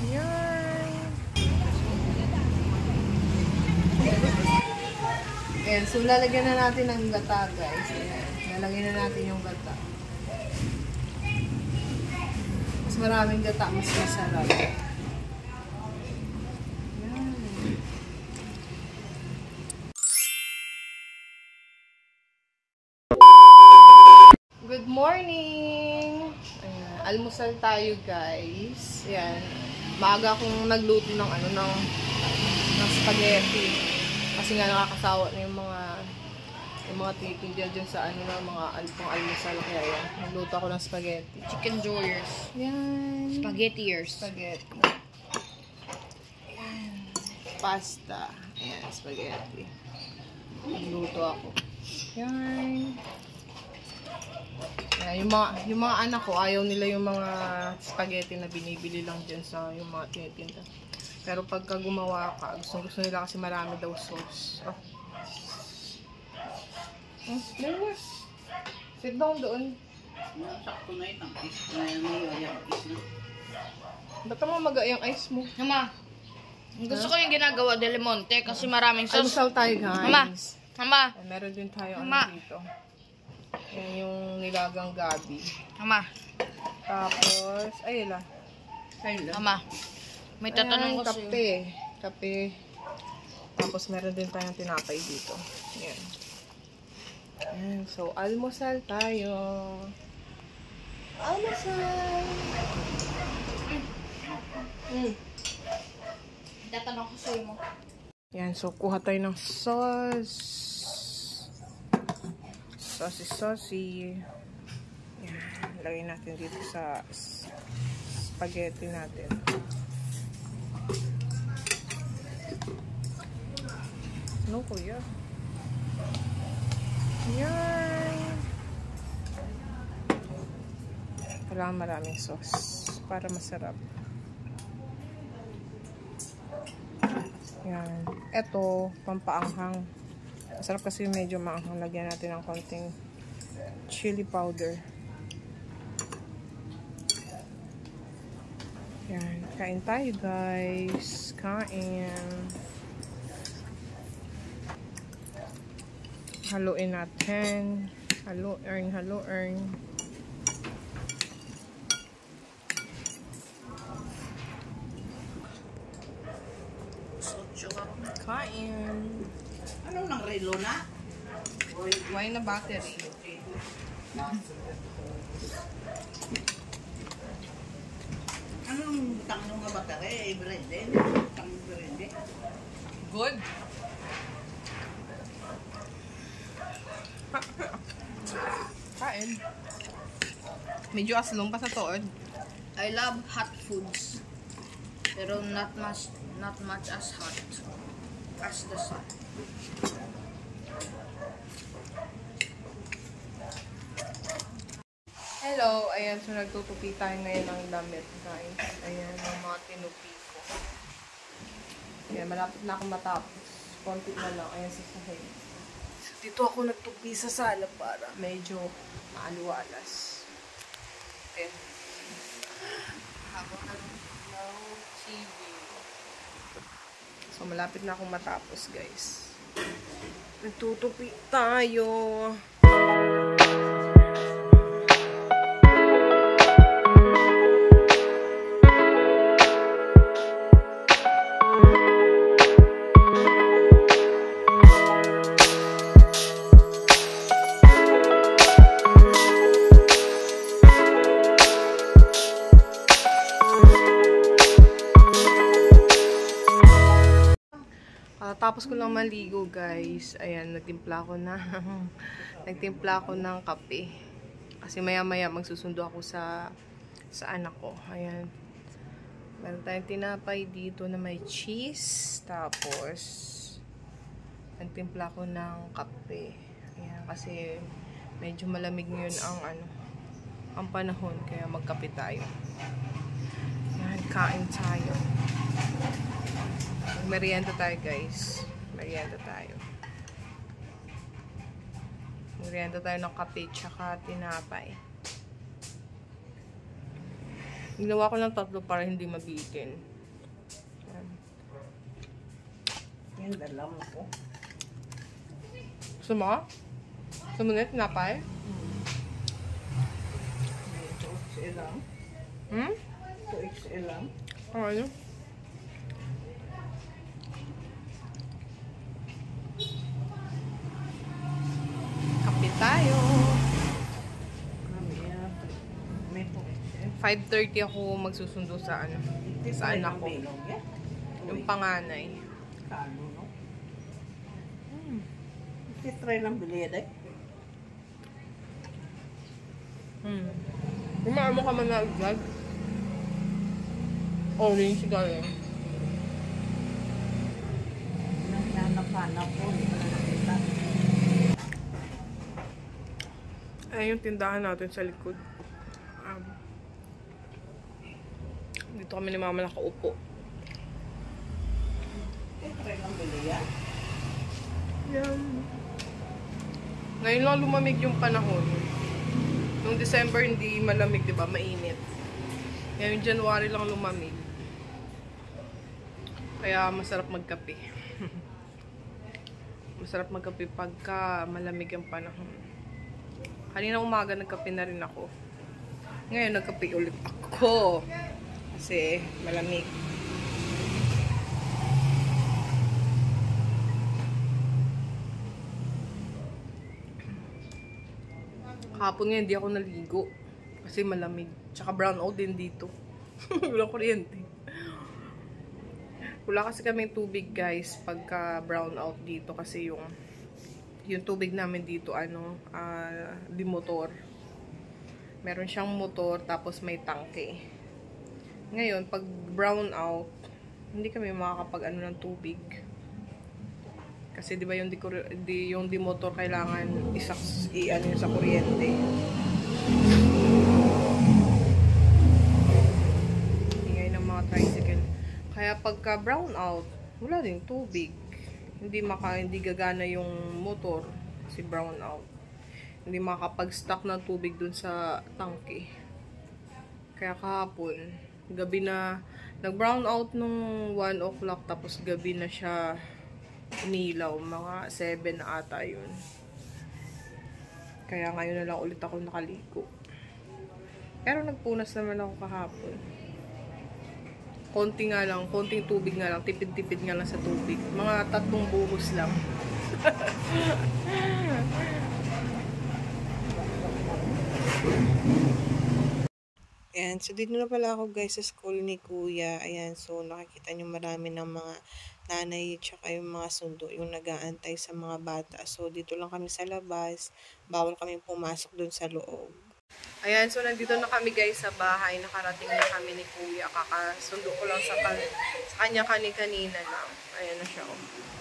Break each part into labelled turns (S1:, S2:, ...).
S1: Yan. Ayan, so lalagyan na natin ng gata, guys. Ayan, lalagyan na natin yung gata. Mas maraming gata, mas masarap. Good morning! Ayan, almusal tayo, guys. Ayan, maaga akong nagluto ng ng spaghetti. Kasi nga nakakasawa na yung mga titigyan dyan sa mga pang-almusal. Kaya yan, nagluto ako ng spaghetti.
S2: Chicken joyers.
S1: Yan.
S2: Spaghettiers.
S1: Spaghetti. Ayan. Pasta. Ayan, spaghetti. Nagluto ako. Yan. Ayan, yung mga anak ko, ayaw nila yung mga spaghetti na binibili lang dyan sa yung mga tinitinda. Pero pagka gumawa ka, gusto nila kasi marami daw sauce. Oh. There. Sit down doon.
S3: Sakto na yun. Ang ice na yung ice na.
S1: Ba't mo mag-ayang ice mo?
S2: Mama, gusto ko yung ginagawa Del Monte kasi maraming sauce.
S1: Almusal tayo, guys.
S2: Mama.
S1: Ay, meron din tayo
S2: Mama.
S1: dito. Yan yung nilagang gabi.
S2: Mama.
S1: Tapos, ayun lang.
S2: Mama. May tatanong ko sa'yo.
S1: Kape. Tapos meron din tayong tinapay dito. Yan. Yan. So, almusal tayo. Almusal!
S2: Tatanong ko sa'yo mo.
S1: Yan. So, kuha tayo ng sauce. Saucy. Yan. Lagay natin dito sa spaghetti natin. No, kuya. Yan. Kailangan maraming sauce para masarap. Yan. Ito, pampaanghang. Masarap kasi medyo maanghang. Lagyan natin ng konting chili powder. Yan. Kain tayo, guys. Kain. Haluin natin. Haluin. Kain.
S3: Anong nang relo na?
S1: Wine na battery.
S3: Anong tanong nga battery? Brende? Tanong brende?
S1: Good. Kain. Medyo aslong pa sa tood.
S2: I love hot foods. Pero not much as hot as the sun.
S1: Hello, ayan, so nagtutupi tayo ngayon ng damit, guys. Ayan, yung mga tinupi ko. Ayan, malapit na akong matapos. Konti na lang, ayan sa sahig. So, dito ako nagtupi sa sala para medyo maaliwalas. Ayan. Habang nag-vlog TV. So, malapit na akong matapos, guys. Nagtutupi tayo. Tapos ko lang maligo, guys. Ayan, nagtimpla ako ng kape. Kasi maya-maya magsusundo ako sa anak ko. Ayan. Meron tayong tinapay dito na may cheese. Tapos nagtimpla ko ng kape. Ayan, kasi medyo malamig ngayon ang panahon, kaya magkape tayo. Ayan, kain tayo. Merienda tayo, guys. Merienda tayo ng kape tsaka tinapay. Ginawa ko ng tatlo para hindi mabitin.
S3: Yung dalam ko.
S1: Gusto mo? Gusto mo na tinapay?
S3: Ito XL lang.
S1: Hmm?
S3: Ito XL lang.
S1: Ano? Kape tayo.
S3: Kami yan. May ito XL.
S1: 5:30 ako magsusundo sa ano. Sa anak ko. Yung panganay.
S3: Kano, no? Try lang bili yan eh.
S1: Kumaan mo ka man na vlog. Orange galing.
S3: Hanap-hanap ko. Hindi ko na nakita.
S1: Ayan yung tindahan natin sa likod. Dito kami ni Mama nakaupo.
S3: Try lang bili yan.
S1: Yan. Ngayon lang lumamig yung panahon. Noong December hindi malamig, 'di ba? Mainit. Ngayon January lang lumamig. Kaya masarap magkape. Masarap magkape pagka malamig ang panahon. Kanina umaga nagkape na rin ako. Ngayon nagkape ulit ako. Kasi malamig. Kahapon nga hindi ako naligo. Kasi malamig. Tsaka brown out din dito. Walang kuryente. Wala kasi kaming tubig guys pagka brown out dito. Kasi yung tubig namin dito di motor. Meron siyang motor tapos may tangke. Ngayon pag brown out, hindi kami makakapag ng tubig. Kasi di ba yung di motor kailangan i-ano sa kuryente. Ingay ng mga tricycle. Kaya pagka brown out, wala ding tubig. Hindi gagana yung motor kasi brown out. Hindi makakapag-stock ng tubig dun sa tangke. Kaya kahapon, gabi na nag-brown out nung 1 o'clock tapos gabi na siya umilaw, mga 7 na ata yun. Kaya ngayon na lang ulit ako nakaligo. Pero nagpunas naman ako kahapon. Konting tubig nga lang, tipid-tipid nga lang sa tubig. Mga 3 buhos lang. Ayan, so dito na pala ako guys sa school ni Kuya. Ayan, so nakikita nyo marami ng mga nanay tsaka yung mga sundo yung nag-aantay sa mga bata. So dito lang kami sa labas. Bawal kami pumasok dun sa loob. Ayan, so nandito na kami guys sa bahay. Nakarating na kami ni Kuya. Kakasundo ko lang sa kanya kanina lang. Ayan na siya. Oh.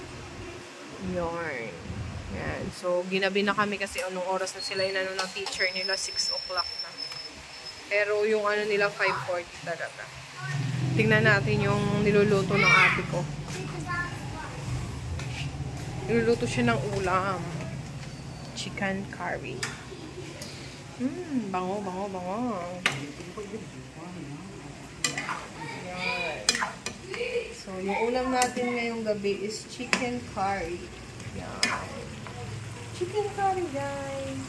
S1: Yarn. Ayan, so ginabi na kami kasi anong oras na sila inano ng teacher nila, 6 o'clock na. Pero yung ano nila 5:40 talaga. Tingnan natin yung niluluto ng ate ko. Niluluto siya ng ulam. Chicken curry. Bango. Yan. So, yung ulam natin ngayong gabi is chicken curry. Yan. Chicken curry, guys.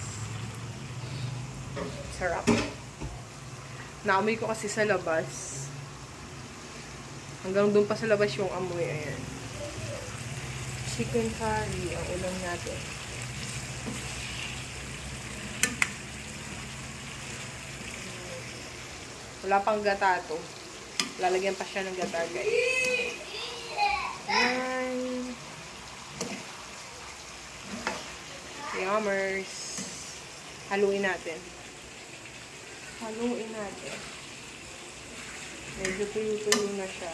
S1: Sarap. Naamoy ko kasi sa labas. Hanggang doon pa sa labas yung amoy. Ayan. Chicken curry ang ulam natin. Wala pang gata to. Lalagyan pa siya ng gata, guys. Ayan. Yummers. Haluin natin. Haluin natin. Medyo tuyo-tuyo na siya.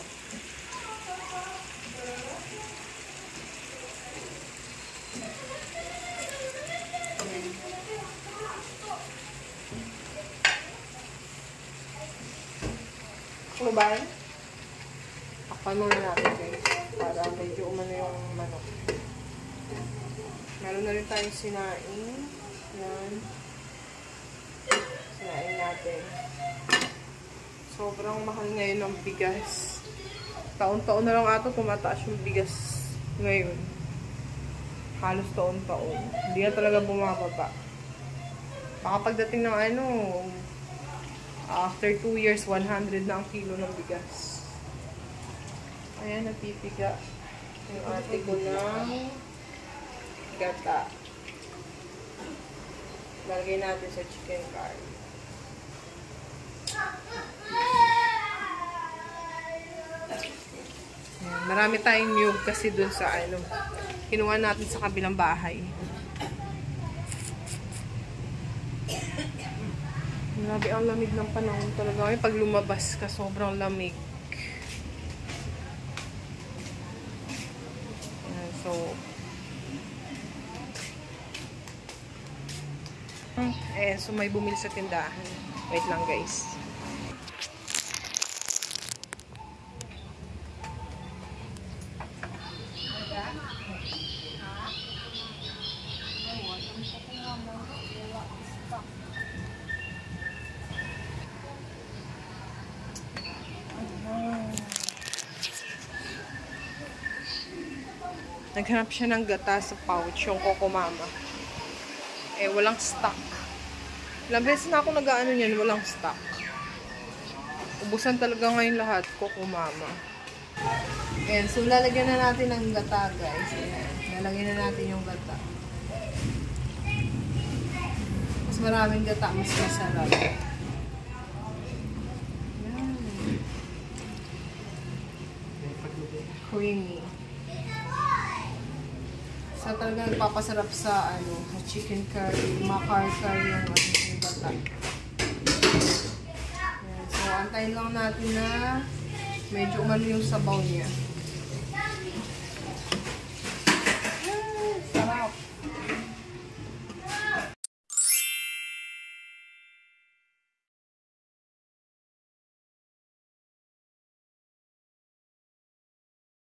S1: Ano ba? Takpan muna natin guys. Para medyo umano yung manok. Meron na rin tayong sinain. Yan. Sinain natin. Sobrang mahal ngayon ng bigas. Taon-taon na lang ata tumataas yung bigas Ngayon, halos taon-taon. Hindi na talaga bumababa. Baka pagdating ng ano, after 2 years, 100 na ang kilo ng bigas. Ayan, napipiga yung ate ko ng gata. Lalagay natin sa chicken curry. Ayan, marami tayong niyog kasi dun sa ano, kinuha natin sa kabilang bahay. Grabe ang lamig ng panahon talaga. Ay, pag lumabas ka, sobrang lamig. Ayan, so, so may bumili sa tindahan. Wait lang guys. Naghanap siya ng gata sa pouch, yung Coco Mama. Eh, walang stock. Ilang beses na ako nag-ano niyan, walang stock. Ubusan talaga ngayon lahat, Coco Mama. Ayan, so lalagyan na natin ng gata, guys. Ayan, lalagyan na natin yung gata. Mas maraming gata, mas masarap. Ayan. Creamy. So talaga nagpapasarap sa ano, chicken curry, makar-curry yung gata. Ayan, so antayin lang natin na medyo umano yung sabaw niya.